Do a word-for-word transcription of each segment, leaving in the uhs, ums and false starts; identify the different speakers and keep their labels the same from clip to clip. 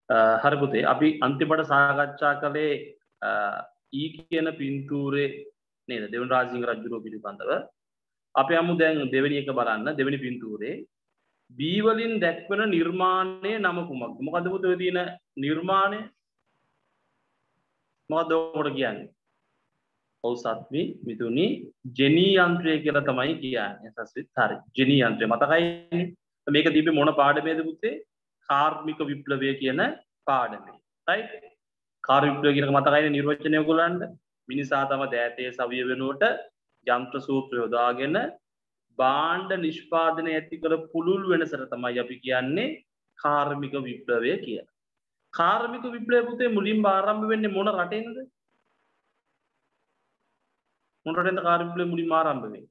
Speaker 1: හරි පුතේ අපි අන්තිමට සාකච්ඡා කළේ ඊ කියන පින්තූරේ නේද දෙවන රාජසිංහ රජුගේ පිළිබඳව අපි අමු දැන් දෙවෙනි එක බලන්න දෙවෙනි පින්තූරේ B වලින් දැක්වෙන නිර්මාණයේ නම කුමක්ද මොකද්ද පුතේ ඔය තියෙන නිර්මාණය මොකද්ද ඔකට කියන්නේ ඔව් සත්වි මිතුනි ජෙනී යන්ත්‍රය කියලා තමයි කියන්නේ සස්විත් හරි ජෙනී යන්ත්‍රය මතකයිනේ මේක දීපේ මොන පාඩමේද පුතේ කාර්මික විප්ලවය කියන පාඩමේ රයිට් කාර්මික විප්ලවය කියන එක මතකයිනේ නිර්වචනය ඔයගොල්ලන්ට මිනිසා තම දෑතේ සවිය වෙනුවට යන්ත්‍ර සූත්‍ර යොදාගෙන භාණ්ඩ නිෂ්පාදනය ඇති කළ පුළුල් වෙනසට තමයි අපි කියන්නේ කාර්මික විප්ලවය කියලා. කාර්මික විප්ලවය පුතේ මුලින්ම ආරම්භ වෙන්නේ මොන රටෙන්ද? මොන රටෙන්ද කාර්මික විප්ලවය මුලින්ම ආරම්භ වෙන්නේ?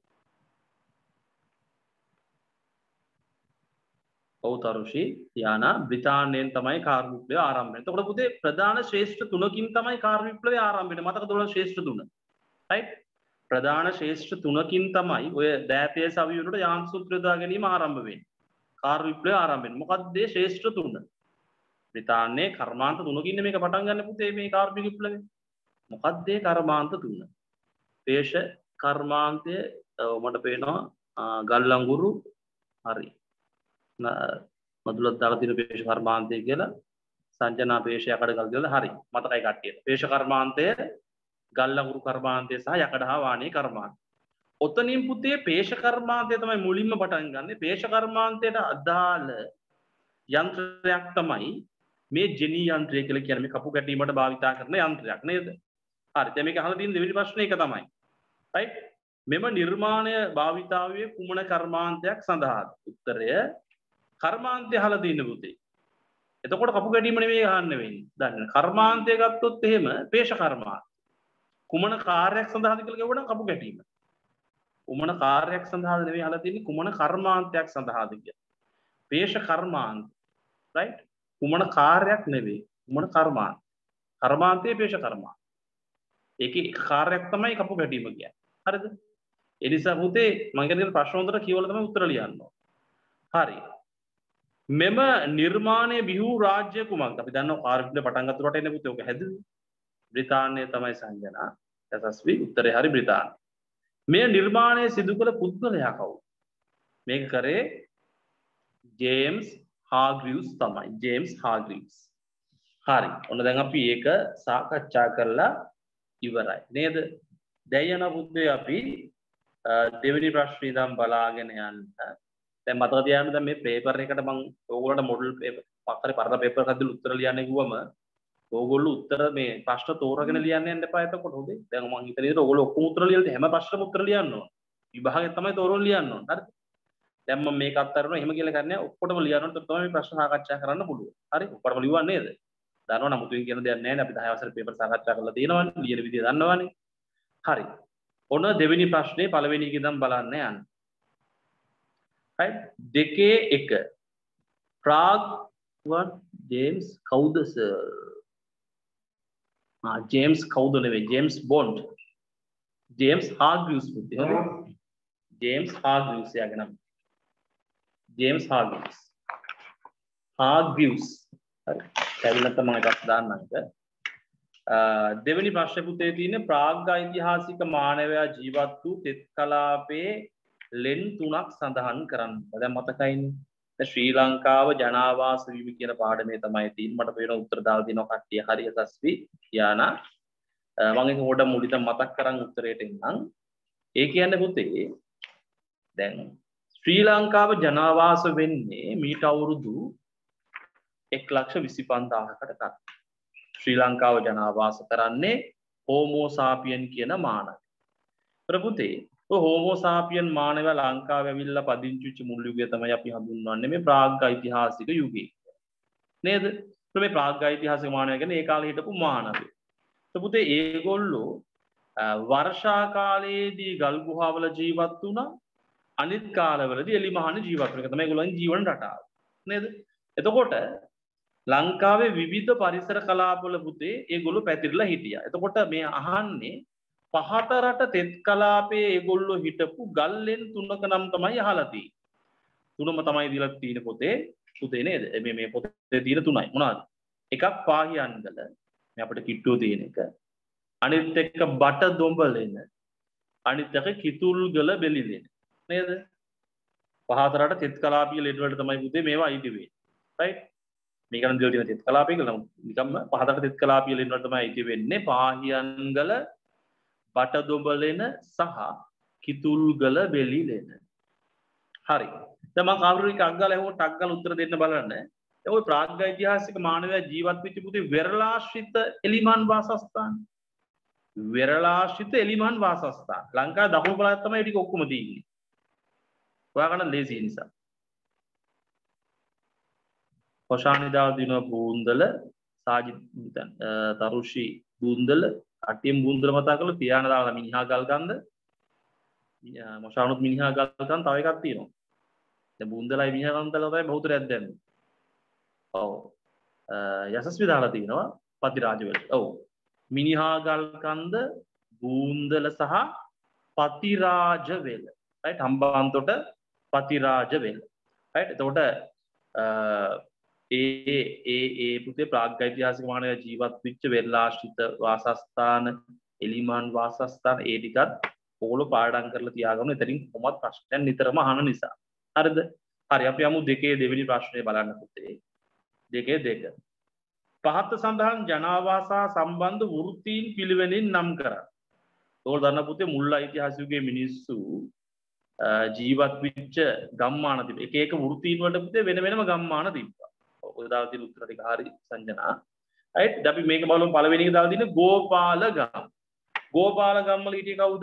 Speaker 1: ඔව් තරුෂි යානා බ්‍රිතාන්‍යයෙන් තමයි කාර්මික විප්ලවය ආරම්භ වෙන්නේ. එතකොට පුතේ ප්‍රධාන ශ්‍රේෂ්ඨ තුනකින් තමයි කාර්මික විප්ලවය ආරම්භ වෙන්නේ. මතකද ඔයාලා ශ්‍රේෂ්ඨ තුන? රයිට්? ප්‍රධාන ශ්‍රේෂ්ඨ තුනකින් තමයි ඔය දෑතේ සවිය වලට යාන්ත්‍ර සූත්‍ර යොදා ගැනීම ආරම්භ වෙන්නේ. කාර්මික විප්ලවය ආරම්භ වෙන්නේ. මොකක්ද මේ ශ්‍රේෂ්ඨ තුන? බ්‍රිතාන්‍යයේ කර්මාන්ත තුනකින් මේක පටන් ගන්න පුතේ මේ කාර්මික විප්ලවය. මොකක්ද මේ කර්මාන්ත තුන? පේෂ කර්මාන්තය මට පේනවා ගල්ලංගුරු හරි. මදුලත් දාලා තියෙන පේෂ කර්මාන්තය කියලා සංජනා පේෂ යකඩ ගල් කියලා හරි මතකයි කට්ටියට. පේෂ කර්මාන්තය ගල්ලංගුරු කර්මාන්තය සහ යකඩ හා වාණී කර්මාන්තය. ඔතනින් පුතේ පේෂ කර්මාන්තය තමයි මුලින්ම පටන් ගන්නෙ. පේෂ කර්මාන්තයට අදාළ යන්ත්‍රයක් තමයි මේ ජෙනී යන්ත්‍රය කියලා කියන්නේ මේ කපු කැටීමට භාවිතා කරන යන්ත්‍රයක් නේද? හරි. දැන් මේක අහලා තියෙන දෙවෙනි ප්‍රශ්නේ එක තමයි. රයිට්? මෙම නිර්මාණය භාවිතාවේ කුමන කර්මාන්තයක් සඳහාද? උත්තරය කර්මාන්තය අහලා තියෙන පුතේ. එතකොට කපු කැටීම නෙමෙයි අහන්න වෙන්නේ. දන්න. කර්මාන්තය ගත්තොත් එහෙම පේෂ කර්මාන්තය. කුමන කාර්යයක් සඳහාද කියලා කියවනම් කපු කැටීම. කුමන කාර්යයක් සඳහාද නෙමෙයි අහලා තියෙන්නේ කුමන කර්මාන්තයක් සඳහාද කියලා. පේෂ කර්මාන්ත. රයිට්? කුමන කාර්යයක් නෙවෙයි. කුමන කර්මාන්ත. කර්මාන්තයේ පේෂ කර්මාන්ත. ඒකේ කාර්යයක් තමයි කපු කැටීම කියන්නේ. හරිද? ඒ නිසා පුතේ මම කියන්නේ ප්‍රශ්න හොඳට කියවලා තමයි උත්තර ලියන්න ඕන. හරි. මෙම නිර්මාණය බිහු රාජ්‍ය කුමක්ද? අපි දන්නවා කාර්මික පටන් ගත්ත රටේ නේ පුතේ ඔක හැදුවේ. බ්‍රිතාන්‍යය තමයි සංජනා. යසස්වි උත්තරේ හරි බ්‍රිතාන්‍ය. මේ නිර්මාණය සිදු කළ පුද්ගලයා කවුද? මේක කරේ ජේම්ස් හාග්‍රීව්ස් තමයි. James Hargreaves. හරි. ඔන්න දැන් අපි ඒක සාකච්ඡා කරලා ඉවරයි. නේද? දැන් යන පුතේ අපි දෙවෙනි ප්‍රශ්නේ ඉඳන් බලාගෙන යන්න. දැන් මතක තියාගන්න දැන් මේ පේපර් එකට මම ඕගොල්ලන්ට මොඩල් පේපර් පක්කරේ පරණ පේපර් එකක් දීලා උත්තර ලියන්න කිව්වම ඕගොල්ලෝ උත්තර මේ ප්‍රශ්න තෝරාගෙන ලියන්න යන්න එපා එතකොට හොඳේ. දැන් මම හිතන විදිහට ඕගොල්ලෝ ඔක්කොම උත්තර ලියලා හැම ප්‍රශ්නෙම උත්තර ලියන්න ඕන. විභාගයෙන් තමයි තෝරන ලියන්න ඕන. හරිද? දැන් මම මේක අත්තරනවා එහෙම කියලා කරන්නේ ඔක්කොටම ලියන්න ඕන. ඒත් තමයි මේ ප්‍රශ්න සාකච්ඡා කරන්න පුළුවන්. හරි? ඔක්කොටම ලියුවා නේද? දන්නවනම් මුතුන් කියන දෙයක් නැහැ නේ. අපි දහය වසරේ පේපර් සාකච්ඡා කරලා තියෙනවනේ. ලියන විදිය දන්නවනේ. හරි. ඔන්න දෙවෙනි ප්‍රශ්නේ පළවෙනි එක ඉඳන් බලන්න යන්න. right දෙකේ එක ප්‍රාග් what ජේම්ස් කවුද සර් ආ ජේම්ස් කවුද නෙවෙයි ජේම්ස් බොන්ඩ් ජේම්ස් හාග්‍රීව්ස් පුතේ හරි ජේම්ස් හාග්‍රීව්ස් යාගේ නම ජේම්ස් හාග්‍රීව්ස් හාග්‍රීව්ස් හරි කැවිලා තමයි එකක් දාන්න එක දෙවෙනි ප්‍රශ්නේ පුතේ තියෙන්නේ ප්‍රාග් ඓතිහාසික මානවයා ජීවත් වූ තෙත් කලාපයේ ලෙන් තුනක් සඳහන් කරන්න. දැන් මතකයිනේ. දැන් ශ්‍රී ලංකාව ජනාවාස වීම කියන පාඩමේ තමයි තියෙන්නේ. මට පේන උත්තර දාලා දිනවා කට්ටිය. හරි යසස්වි යානා. මම ඒක පොඩ්ඩක් මුලින්ම මතක් කරන් උත්තරයට එන්නම්. ඒ කියන්නේ පුතේ දැන් ශ්‍රී ලංකාව ජනාවාස වෙන්නේ මීට අවුරුදු එක ලක්ෂ විසි පන්දාහකට කලින්. ශ්‍රී ලංකාව ජනාවාස කරන්නේ හෝමෝ සාපියන් කියන මානවය. ප්‍රපුතේ ඔය හෝමෝ සාපියන් මානවය ලංකාවේ ඇවිල්ලා පදිංචි වෙච්ච මුල් යුගය තමයි අපි හඳුන්වන්නේ මේ ප්‍රාග් ඓතිහාසික යුගය. නේද? මේ ප්‍රාග් ඓතිහාසික මානවය කියන්නේ ඒ කාලේ හිටපු මානවය. ප්‍රපුතේ ඒගොල්ලෝ වර්ෂා කාලයේදී ගල් ගුහාවල ජීවත් වුණා. අනිත් කාලවලදී එලිමහන ජීවත් වෙන එක තමයි ඒගොල්ලන්ගේ ජීවන රටාව. නේද? එතකොට ලංකාවේ විවිධ පරිසර කලාපවල පුතේ ඒගොල්ලෝ පැතිරලා හිටියා. එතකොට මේ අහන්නේ පහත රට තෙත් කලාපයේ ඒගොල්ලෝ හිටපු ගල්ලෙන් තුනක නම් තමයි අහලා තියෙන්නේ. තුනම තමයි දීලා තියෙන පොතේ පුතේ නේද? මේ මේ පොතේ තියෙන තුනයි. මොනවාද? එකක් පාහියන්ගල මේ අපිට කිට්ටුව තියෙන එක. අනිත් එක බට දොඹලෙන. අනිත් එක කිතුල්ගල බෙලිලෙන. නේද? පහතරට තෙත් කලාපීය ලෙඩ වලට තමයි පුතේ මේවා අයිති වෙන්නේ. රයිට්? මේකනම් දෙල් තියෙන තෙත් කලාපීය කියලා නිකම්ම පහතරට තෙත් කලාපීය ලෙඩ වලට තමයි අයිති වෙන්නේ. පාහියන්ගල බට දොඹලෙන සහ කිතුල්ගල බෙලිලෙන. හරි. දැන් මම කවුරු එක අග්ගල ඇහුවොත් අග්ගල උත්තර දෙන්න බලන්න. දැන් ওই ප්‍රාග්ධෛතිහාසික මානවයා ජීවත් වෙච්ච පුතේ වෙරළාශ්‍රිත එලිමන් වාසස්ථාන. වෙරළාශ්‍රිත එලිමන් වාසස්ථාන. ලංකාවේ දකුණු පළාත තමයි ටික ඔක්කොම තියෙන්නේ. හොයාගන්න ලේසි නිසා. හොෂානිදා දින බූන්දල සාජිත් තරුෂි බූන්දල අටියම් බූන්දල මතා කරලා පියාන දාලා මිනිහා ගල්කන්ද මොෂානුත් මිනිහා ගල්කන් තව එකක් තියෙනවා. දැන් බූන්දලයි මිනිහා ගල්කන් තමයි බහුතරයක් දැම්මේ. ඔව්. යසස්වි දාලා තිනවා පතිරාජ වලට. ඔව්. මිනිහා ගල්කන්ද බූන්දල සහ Pathirajawela. Right Hambantota Pathirajawela. Right එතකොට ඒ ඒ ඒ පුතේ ප්‍රාග්ධෛතිහාසික මානවයා ජීවත් වෙච්ච වෙරළාශ්‍රිත වාසස්ථාන එලිමන් වාසස්ථාන ඒ ටිකත් ඕගොල්ලෝ පාඩම් කරලා තියාගන්න. එතනින් කොහොමත් ප්‍රශ්නයක් නිතරම අහන නිසා. හරිද? හරි අපි යමු දෙකේ දෙවෙනි ප්‍රශ්නේ බලන්න පුතේ. දෙකේ දෙක. පහත සඳහන් ජනාවාසා සම්බන්ධ වෘත්තීන් පිළිවෙලින් නම් කරන්න. ඕගොල්ලෝ දන්න පුතේ මුල් ඓතිහාසිකයේ මිනිස්සු ජීවත් වෙච්ච ගම්මාන තිබ්බ. එක එක වෘත්තීන් වලට පුතේ වෙන වෙනම ගම්මාන තිබ්බා. ඔය දාලා තියෙන උත්තර ටික හරි සංජනා. රයිට් අපි මේක බලමු පළවෙනි එක දාලා තියෙන ගෝපාලගම්. ගෝපාලගම් වල හිටියේ කවුද?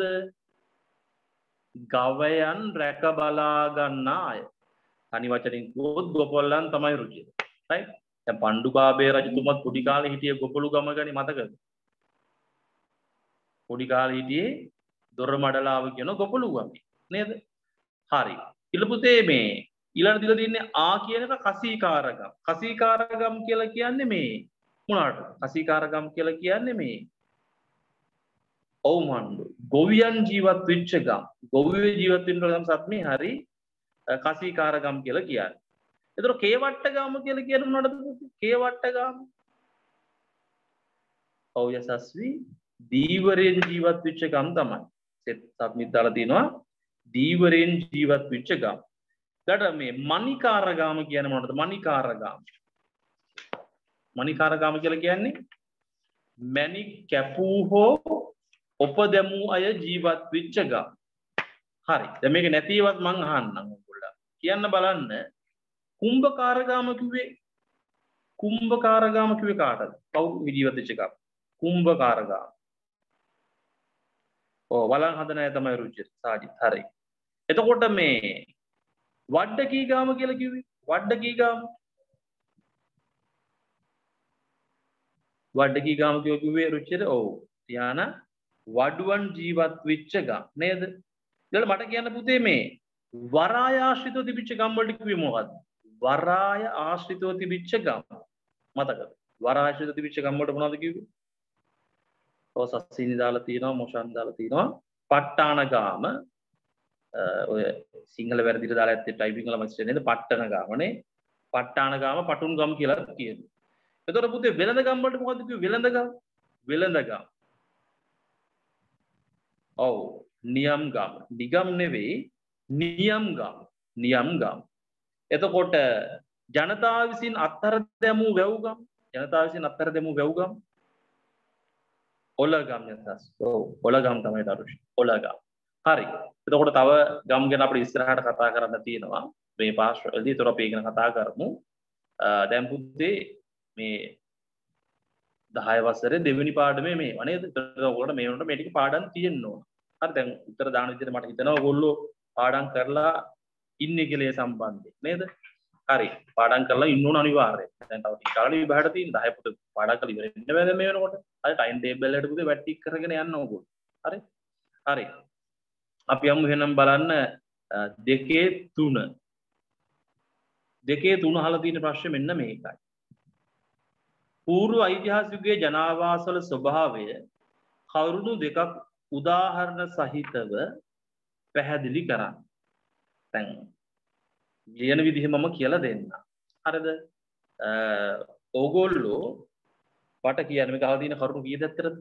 Speaker 1: ගවයන් රැක බලා ගන්න අය. තනි වචනින් කිව්වොත් ගොපොල්ලන් තමයි රුචිය. රයිට්? දැන් පණ්ඩුකාභය රජතුමත් පොඩි කාලේ හිටියේ ගොපළු ගමකනේ මතකද? පොඩි කාලේ හිටියේ දොරමඩලාව කියන ගොපළු ගමේ. නේද? හරි. ඊළ පුතේ මේ ඊළඟ දිලා තියන්නේ ආ කියන එක කසීකාරගම්. කසීකාරගම් කියලා කියන්නේ මේ මොනවාට? කසීකාරගම් කියලා කියන්නේ මේ ඔව් මණ්ඩු. ගොවියන් ජීවත් වෙච්ච ගම්. ගොවියෝ ජීවත් වෙන ගම් සත්මේ හරි කසීකාරගම් කියලා කියන්නේ. ඒතර කේවට්ටගම කියලා කියන්නේ මොනවද? කේවට්ටගම. ඔව් යසස්වි දීවරෙන් ජීවත් වෙච්ච ගම් තමයි. සෙත් සත්මිත් දාලා තිනවා දීවරෙන් ජීවත් වෙච්ච ගම්. ඊට මේ මණිකාරගම කියන්නේ මොනවද? මණිකාරගම. මණිකාරගම කියලා කියන්නේ මණික් කැපූ හෝ උපදැමූ අය ජීවත් වෙච්ච ගම්. හරි. දැන් මේක නැතිවත් මං අහන්නම් ඔයගොල්ලෝ. කියන්න බලන්න. කුම්භකාරගම කිව්වේ කුම්භකාරගම කිව්වේ කාටද? කවුරු ජීවත් වෙච්ච ගම්? කුම්භකාරගම. ඔව් වලන් හදන අය තමයි රුචිත සාජිත්. හරි. එතකොට මේ වඩ්ඩකී ගාම කියලා කිව්වේ වඩ්ඩකී ගාම වඩ්ඩකී ගාම කිව්වේ රුචිත. ඔව්. තියාන වඩුවන් ජීවත් වෙච්ච ගම් නේද? ඊළඟ මට කියන්න පුතේ මේ වරාය ආශ්‍රිතව තිබිච්ච ගම් වලට කිව්වේ මොකද්ද? වරාය ආශ්‍රිතව තිබිච්ච ගම් මතකද? වරාය ආශ්‍රිතව තිබිච්ච ගම් වලට මොනවද කිව්වේ? ඔය සස්සිනි දාලා තියෙනවා මොෂන් දාලා තියෙනවා. ප ဋ ාණ ගාම ඔය සිංහල වැරදිට දාලා ඇත්තේ ටයිපින් වල මැසේජ් නේද? ප ဋ ාණ ගාමනේ. ප ဋ ාණ ගාම පටුන් ගම් කියලා කියනවා. එතකොට පුතේ වෙළඳ ගම් වලට මොකද්ද කිව්වේ? වෙළඳ ගම් වෙළඳ ගම්. ඔව් නියම් ගම්. නිගම් නෙවෙයි නියම් ගම්. නියම් ගම්. එතකොට ජනතාව විසින් අත්හැර දැමූ වැව් ගම්. ජනතාව විසින් අත්හැර දැමූ වැව් ගම්. ඔලගම් යසස්. ඔව් ඔලගම් තමයි දරුෂි. ඔලගම්. හරි. එතකොට තව ගම් ගැන අපිට ඉස්සරහට කතා කරන්න තියෙනවා. මේ පාස්වර්ඩ්දී ඒතර අපි ගැන කතා කරමු. දැන් පුතේ මේ දහය වසරේ දෙවෙනි පාඩමේ මේ වනේද? ඒතර ඔයගොල්ලෝ මේ වුණාට මේ ටික පාඩම් තියෙන්න ඕන. හරි දැන් උත්තර දාන විදිහට මට හිතෙනවා ඔයගොල්ලෝ පාඩම් කරලා ඉන්නේ කියලා ඒ සම්බන්ධයෙන් නේද? හරි. පාඩම් කරලා ඉන්න ඕන අනිවාර්යයෙන්. දැන් තව ටික කාලෙ විභාගයට තියෙන දහය පුත පාඩම් කරලා ඉවර වෙන්න බෑ දැන් මේ වෙනකොට. හරි ටයිම් ටේබල් එකට පුතේ වැට්ටික් කරගෙන යන්න ඕගොල්ලෝ. හරි. හරි. අපි යමු එහෙනම් බලන්න දෙකේ තුන. දෙකේ තුන අහලා තියෙන ප්‍රශ්නේ මෙන්න මේකයි. පූර්ව ඓතිහාසිකයේ ජනාවාසවල ස්වභාවය කරුණු දෙකක් උදාහරණ සහිතව පැහැදිලි කරන්න. දැන් ලියන විදිහ මම කියලා දෙන්නම්. හරිද? ඕගොල්ලෝ වට කියන්නේ මේක අහලා තියෙන කරුණු කීයද ඇත්තටද?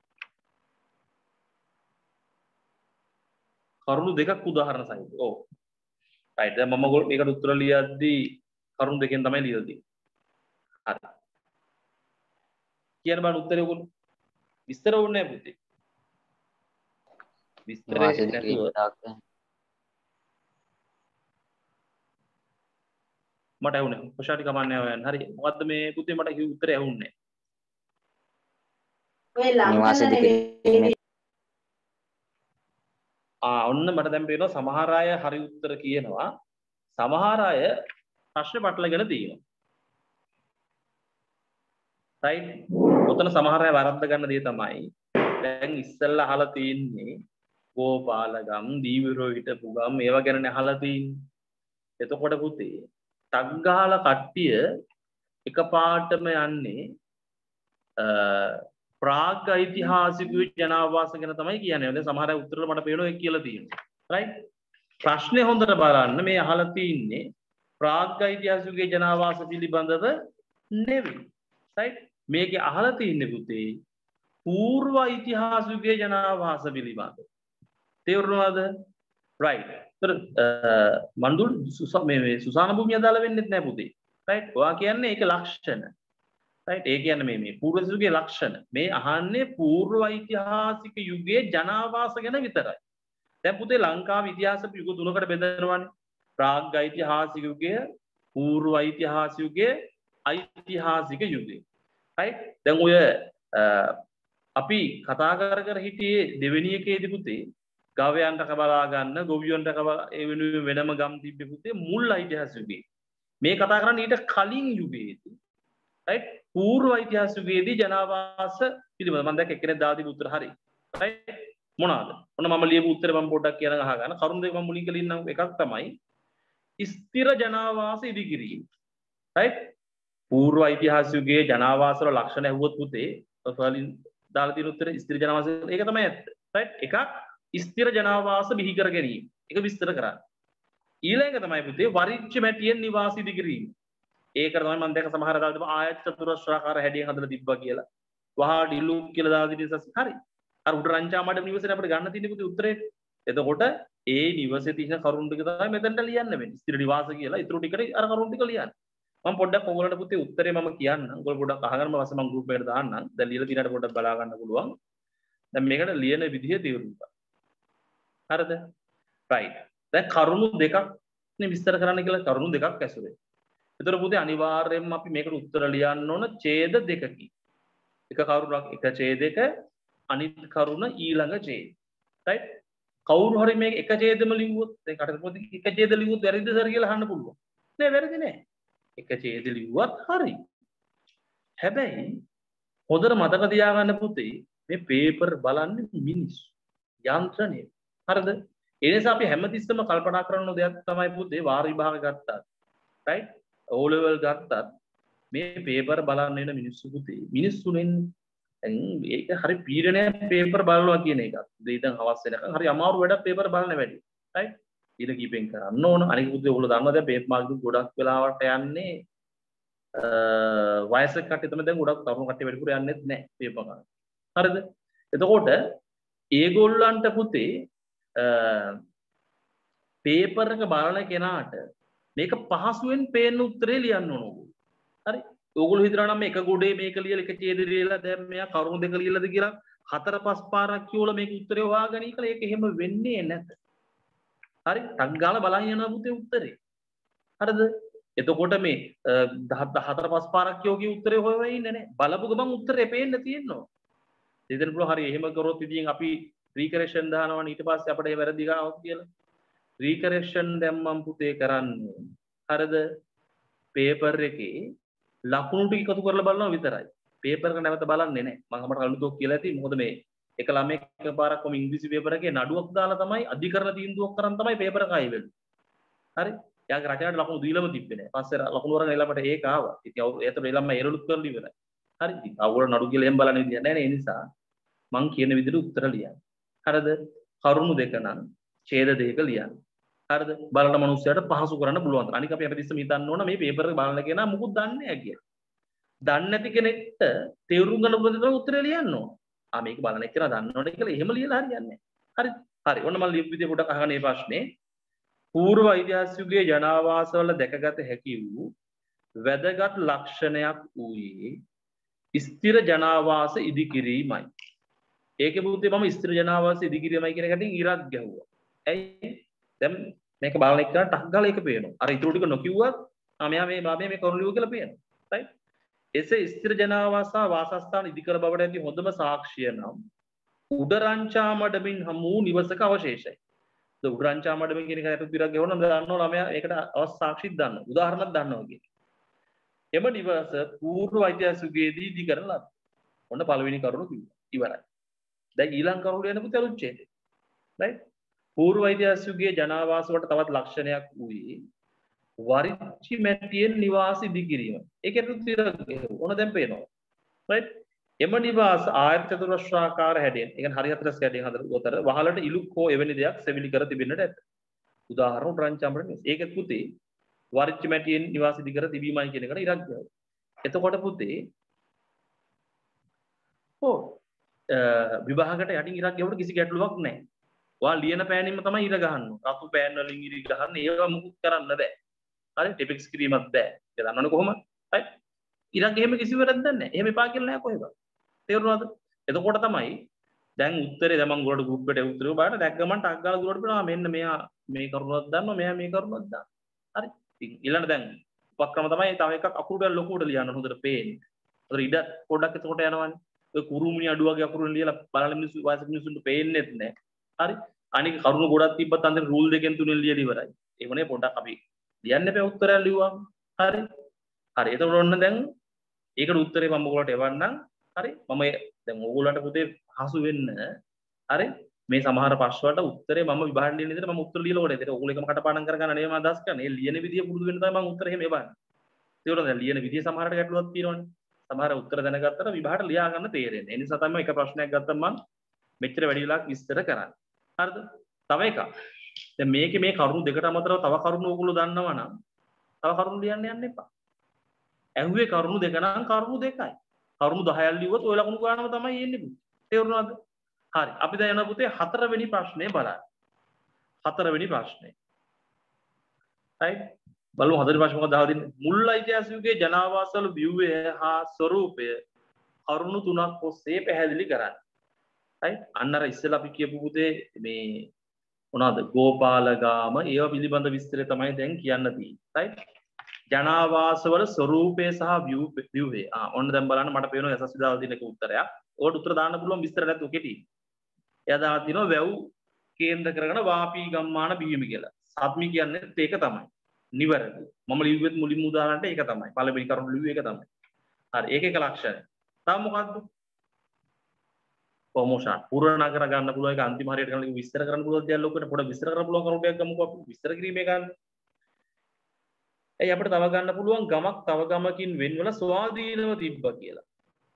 Speaker 1: කරුණු දෙකක් උදාහරණ සහිත. ඔව්. රයිට්. දැන් මම මේකට උත්තර ලියද්දී කරුණු දෙකෙන් තමයි ලියලා තියෙන්නේ. හරි. කියන්න බෑ උත්තරේ ඔයගොල්ලෝ. විස්තර ඕනේ නැහැ පුතේ. විස්තරේ නැතුව මට ඇහුනේ. කොෂාටි කමන්නේ නැහැ. හරි. මොකද්ද මේ පුතේ මට කිව්ව උත්තරේ ඇහුන්නේ නැහැ. ආ ඔන්න මට දැන් පේනවා සමහර අය හරි උත්තර කියනවා. සමහර අය ප්‍රශ්න පටලගෙන තියෙනවා. රයිට්. ඔතන සමහර අය වරද්ද ගන්න දේ තමයි දැන් ඉස්සෙල්ලා අහලා තියෙන්නේ ගෝපාලගම් දීවිරෝ හිටපු ගම් ඒවා ගැනනේ අහලා තියෙන්නේ. එතකොට පුතේ ටක් ගහලා කට්ටිය එකපාරටම යන්නේ ප්‍රාග් ඓතිහාසික ජනාවාස ගැන තමයි කියන්නේ. දැන් සමහර අය උත්තර මට පේනවා ඒක කියලා තියෙනවා. රයිට්. ප්‍රශ්නේ හොඳට බලන්න මේ අහලා තියෙන්නේ ප්‍රාග් ඓතිහාසික ජනාවාස පිළිබඳව නෙවෙයි. රයිට්. මේකේ අහලා තියෙන්නේ පුතේ పూర్ව ඓතිහාසික ජනාවාස පිළිබඳව. තේරුණාද? රයිට්. ඒතර මන්දුල් මේ මේ සුසාන භූමිය අදාළ වෙන්නේ නැහැ පුතේ. රයිට්. ඔයා කියන්නේ ඒක ලක්ෂණ. රයිට්. ඒ කියන්නේ මේ මේ పూర్ව යුගයේ ලක්ෂණ. මේ අහන්නේ పూర్ව ඓතිහාසික යුගයේ ජනාවාස ගැන විතරයි. දැන් පුතේ ලංකාවේ ඉතිහාස යුග තුනකට බෙදනවානේ. ප්‍රාග් ඓතිහාසික යුගය, పూర్ව ඓතිහාසික යුගය, ඓතිහාසික යුගය. රයිට්. දැන් ඔය අපි කතා කර කර හිටියේ දෙවෙනි එකේදී පුතේ ගවයන්ට කබලා ගන්න ගොවියන්ට කබලා ඒ වෙනුවෙන් වෙනම ගම් තිබ්බේ පුතේ මුල් ඓතිහාසික යුගයේ. මේ කතා කරන්නේ ඊට කලින් යුගයේදී. රයිට්. పూర్ව ඓතිහාසික යුගයේදී ජනාවාස පිළිබඳව මම දැක්ක එක්කෙනෙක් දාලා තිබු උත්තර හරි. රයිට්. මොනවාද? ඔන්න මම ලියපු උත්තරේ මම පොඩ්ඩක් කියන්න අහගන්න. කරුණු දෙක මම මුලින් කලින්නම් එකක් තමයි ස්ථිර ජනාවාස ඉදිකිරීම. රයිට්. పూర్ව ඓතිහාසික යුගයේ ජනාවාස වල ලක්ෂණ ඇහුවොත් පුතේ ඔයාලින් දාලා තියෙන උත්තරේ ස්ථිර ජනාවාස ඒක තමයි ඇත්ත. රයිට්. එකක් ස්ථිර ජනාවාස බිහි කර ගැනීම. ඒක විස්තර කරන්න. ඊළඟ තමයි පුතේ වරිච්ච මැටියෙන් නිවාස ඉදිකිරීම. ඒකට තමයි මම දැක්ක සමහර දාලා තිබ්බා ආයත චතුරස්‍රාකාර හැඩයෙන් හදලා තිබ්බා කියලා. වහා ඩිලු කියලා දාලා තිබ්බ හරි. අර උඩ රංචා මඩ නිවසේ අපිට ගන්න තියෙන පුතේ උත්තරේ. එතකොට ඒ නිවසේ තියෙන කරුණු ටික තමයි මෙතනට ලියන්න වෙන්නේ. ස්ථිර නිවාස කියලා. ඊටු ටිකට අර කරුණු ටික ලියන්න. මම පොඩ්ඩක් ඔයගොල්ලන්ට පුතේ උත්තරේ මම කියන්නම්. ඔයගොල්ලෝ පොඩ්ඩක් අහගන්න මම වාසේ මම ගෲප් එකට දාන්නම්. දැන් ලියලා තියෙනට පොඩ්ඩක් බලා ගන්න පුළුවන්. දැන් මේකට ලියන විදිහ තේරුම් ගන්න. හරිද? රයිට්. දැන් කරුණු දෙකක් නේ විස්තර කරන්න කියලා කරුණු දෙකක් ඇසුරේ. ඒතර පුතේ අනිවාර්යයෙන්ම අපි මේකට උත්තර ලියන්න ඕන ඡේද දෙකකින්. එක කරුණක් එක ඡේදයක අනිත් කරුණ ඊළඟ ඡේද. රයිට්. කවුරු හරි මේක එක ඡේදෙම ලිව්වොත් දැන් කටට පොතේ එක ඡේද ලිව්වොත් වැරදිද සර් කියලා අහන්න පුළුවන්. නෑ වැරදි නෑ. එක ඡේද ලිව්වත් හරි. හැබැයි හොඳට මතක තියාගන්න පුතේ මේ පේපර් බලන්නේ මිනිස්සු. යන්ත්‍රණය. හරිද? ඒ නිසා අපි හැමතිස්සෙම කල්පනා කරන දෙයක් තමයි පුතේ වාර විභාග ගත්තා. රයිට්? O level ගත්තත් මේ පේපර් බලන්න එන මිනිස්සු පුතේ මිනිස්සු නෙන්නේ. දැන් ඒක හරි පීඩනයක් පේපර් බලනවා කියන එක. දෙයින් හවස් වෙනකන් හරි අමාරු වැඩක් පේපර් බලන වැඩි. රයිට්? ඊට කීපෙන් කරන්න ඕන. අනික පුතේ ඔයගොල්ලෝ දන්නවා දැන් පේපර් මාර්ක් ගොඩක් වෙලාවට යන්නේ වයසක කට්ටිය තමයි දැන් ගොඩක් තරුණ කට්ටිය වැඩිපුර යන්නේත් නැහැ පේපර් ගන්න. හරිද? එතකොට ඒගොල්ලන්ට පුතේ පේපර් එක බලන කෙනාට මේක පහසුවෙන් පේන්න උත්තරේ ලියන්න ඕන ඕගොල්ලෝ. හරි? ඕගොල්ලෝ හිතනවා නම් මේක ගොඩේ මේක ලියලා එක ඡේද ලියලා දැන් මෙයා කරුණු දෙක ලියලාද කියලා හතර පහ පාරක් කියවලා මේක උත්තරේ හොයාගනි කියලා ඒක එහෙම වෙන්නේ නැත. හරි? ටක් ගාලා බලන් යනවා පුතේ උත්තරේ. හරිද? එතකොට මේ හතර පහ පාරක් කියව කිය උත්තරේ හොයවෙ ඉන්නේ නැහැ. බලපු ගමන් උත්තරේ පේන්න තියෙනවා. දෙදෙන පුළුවන් හරි එහෙම කරොත් ඉතින් අපි රීකරෙක්ෂන් දානවා ඊට පස්සේ අපිට ඒ වැරදි ගාවක් කියලා. රීකරෙක්ෂන් දැම්මම පුතේ කරන්නේ හරිද? පේපර් එකේ ලකුණු ටික එකතු කරලා බලනවා විතරයි. පේපර් එක නැවත බලන්නේ නැහැ. මම අපට කලින් කියලා ඇති. මොකද මේ එක ළමෙක් එකපාරක් කොම ඉංග්‍රීසි පේපර් එකේ නඩුවක් දාලා තමයි අධිකරණ තීන්දුවක් කරන් තමයි පේපර් එක ආයෙ වෙන්නේ. හරි? යාගේ රචනයට ලකුණු දීලම තිබ්බේ නැහැ. පස්සේ ලකුණු වරන් එළමට ඒක ආවා. ඉතින් ඒතර එළම එරළුත් කරලා ඉවරයි. හරි? ඉතින් අවුල නඩු කියලා එහෙම බලන විදිය නැහැ නේ. ඒ නිසා මං කියන විදිහට උත්තර ලියන්න. හරිද? කරුණු දෙක නම් ඡේද දෙක ලියන්න. හරිද? බලන මනුස්සයාට පහසු කරන්න පුළුවන්. අනික අපි හැමතිස්සෙම හිතන්න ඕන මේ පේපර් එක බලන කෙනා මුකුත් දන්නේ නැහැ කියලා. දන්නේ නැති කෙනෙක්ට තේරුම් ගන්න පුළුවන් විදිහට උත්තරය ලියන්න ඕන. ආ මේක බලන එක්කන දන්නවනේ කියලා එහෙම ලියලා හරියන්නේ නැහැ. හරි. හරි. ඔන්න මම ලියපු විදිහ පොඩ්ඩක් අහගන්න මේ ප්‍රශ්නේ. పూర్ව ඓතිහාසිකයේ ජනාවාසවල දැකගත හැකි වූ වැදගත් ලක්ෂණයක් වූයේ ස්ථිර ජනාවාස ඉදිකිරීමයි. ඒකේ පුතේ මම ස්ථිර ජනාවාස ඉදිකිරීමයි කියන එකකින් ඉරක් ගැහුවා. ඇයි? දැන් මේක බලන එක්කන ටක් ගාලා ඒක පේනවා. අර ඊටු ටික නොකියුවත් ආ මෙයා මේ බාබේ මේ කරුණ ලියුවා කියලා පේනවා. right? එසේ ස්ථිර ජනාවාස වාසස්ථාන ඉදිකර බවට ඇති හොඳම සාක්ෂිය නම් උඩරංචා මඩමින් හමු නිවසක අවශේෂයි. ද උඩරංචා මඩමින් කියන එකට ඉරක් ගැහුවනම් දන්නවා ළමයා ඒකට අවශ්‍ය සාක්ෂිත් දන්නවා. උදාහරණයක් දන්නවා කියන්නේ. එම නිවස పూర్ව ඓතිහාසිකයේදී ඉදි කරන ලද. ඔන්න පළවෙනි කරුණ කිව්වා. ඉවරයි. දැන් ඊළඟ කරුණ යන පුතේ අලුච්ඡේදය. right? పూర్ව ඓතිහාසිකයේ ජනාවාස වලට තවත් ලක්ෂණයක් වූයේ වරිච්චි මැටියෙන් නිවාස ඉදි කිරීම. ඒකේ රුධිරක් ඕන දැන් පේනවා. right? එම නිවාස ආයත චතුරස්‍රාකාර හැඩයෙන්, ඒ කියන්නේ හරි හතරස් හැඩයෙන් හදලා උතර වහලට ඉලුක් හෝ එවැනි දෙයක් සෙවිලි කර තිබෙන්නට ඇත. උදාහරණ උඩරංචාමඩ නිවස. ඒකෙත් පුතේ වරිච්චි මැටියෙන් නිවාස ඉදි කර තිබීමයි කියන එකට ඉරක් ගන්නවා. එතකොට පුතේ ඔව් විභාගකට යටින් ඉරක් ගැහුවට කිසි ගැටලුවක් නැහැ. ඔයා ලියන පෑනින්ම තමයි ඉර ගහන්නේ. රතු පෑන් වලින් ඉර ගහන්නේ. ඒවා මුකුත් කරන්න බෑ. හරි ටිපික්ස් කිරීමක් බෑ. ඒක දන්නවනේ කොහොමද? හරි. ඉරක් එහෙම කිසි වැරද්දක් නැහැ. එහෙම එපා කියලා නෑ කොහෙවත්. තේරුණාද? එතකොට තමයි දැන් උත්තරේ දැන් මම උගලට ගෲප් එකට උත්තරේ බලන්න දැක් ගමන් ටක් ගාලා දුරට බලනවා මෙන්න මෙයා මේ කරුණක් දන්නවා මෙයා මේ කරුණක් දන්නවා. හරි. ඉතින් ඊළඟ දැන් උපක්‍රම තමයි තව එකක් අකුරු ටික ලොකුට ලියන්න හොඳට පේන්නේ. හොඳට ඉඩ පොඩ්ඩක් එතකොට යනවානේ. ඔය කුරුමිනි අඩු වගේ අකුරු ලියලා බලන මිනිස්සු වාසික මිනිස්සුන්ට පේන්නේත් නැහැ. හරි. අනික කරුණු ගොඩක් තිබ්බත් අන්තිම රූල් දෙකෙන් තුනෙන් ලියලා ඉවරයි. ඒකනේ පොඩ්ඩක් අපි ලියන්න එපා උත්තරයක් ලියුවම. හරි. හරි. එතකොට ඔන්න දැන් ඒකට උත්තරේ මම ඔයගොල්ලන්ට එවන්නම්. හරි. මම දැන් ඕගොල්ලන්ට පුතේ හසු වෙන්න හරි මේ සමහර ප්‍රශ්න වලට උත්තරේ මම විභාගයෙන් දෙන විදිහට මම උත්තර ලියලා ඕනේ. ඒක ඕගොල්ලෝ එකම කටපාඩම් කරගන්න නෙවෙයි මම අදහස් කරන්නේ. ඒ ලියන විදිය පුරුදු වෙන තමයි මම උත්තර එහෙම එවන්නේ. තේරුණාද? දැන් ලියන විදිය සමහරට ගැටලුවක් තියෙනවනේ. සමහර උත්තර දැනගත්තට විභාගයට ලියා ගන්න තේරෙන්නේ. ඒ නිසා තමයි එක ප්‍රශ්නයක් ගත්තම මම මෙච්චර වැඩි වෙලාවක් විස්තර කරන්නේ. හරිද? තව එකක්. දැන් මේකේ මේ කරුණු දෙකට අමතරව තව කරුණු ඕගොල්ලෝ දන්නවා නම් තව කරුණු ලියන්න යන්න එපා. ඇහුවේ කරුණු දෙක නම් කරුණු දෙකයි. කරුණු දහයක් ලිව්වොත් ඔය ලකුණු ගානම තමයි එන්නේ පුතේ. තේරුණාද? හරි. අපි දැන් යන පුතේ හතරවෙනි ප්‍රශ්නේ බලන්න. හතරවෙනි ප්‍රශ්නේ. right? බලමු හතරවෙනි ප්‍රශ්නේ මොකක්ද අහලා දෙන්නේ? මුල් ඓතිහාසිකයේ ජනාවාසවල ව්‍යුහය හා ස්වරූපය කරුණු තුනක් ඔස්සේ පැහැදිලි කරන්න. right? අන්න අර ඉස්සෙල්ලා අපි කියපු පුතේ මේ මොනවාද? ගෝපාලගාම ඒවා පිළිබඳ විස්තරය තමයි දැන් කියන්න තියෙන්නේ. right? ජනාවාසවල ස්වරූපය සහ ව්‍යුහය. ආ ඔන්න දැන් බලන්න මට පේනවා යසස් විදාලා තියෙන එක උත්තරයක්. ඕකට උත්තර දාන්න පුළුවන් විස්තර නැතුව කෙටි. එයා දාලා තිනවා වැව් කේන්ද්‍ර කරගෙන වාපී ගම්මාන බිහිම කියලා. සත්මි කියන්නේ ඒක තමයි. නිවැරදි. මම ලිව්වෙත් මුලින්ම උදාහරණයට ඒක තමයි. පළවෙනි කරුණ ලිව්වේ ඒක තමයි. හරි. ඒක එක ලක්ෂණය. තව මොකද්ද? ප්‍රොමෝෂන්. පුරණ කර ගන්න පුළුවන් ඒක අන්තිම හරියට කරන එක විස්තර කරන්න පුළුවන් දෙයක් ලොකෙට පොඩ විස්තර කරන්න පුළුවන් කරුණක් ගමුකෝ අපි. විස්තර කිරීමේ ගන්න. ඇයි අපිට තව ගන්න පුළුවන් ගමක් තව ගමකින් වෙන්වල ස්වාධීනව තිබ්බා කියලා.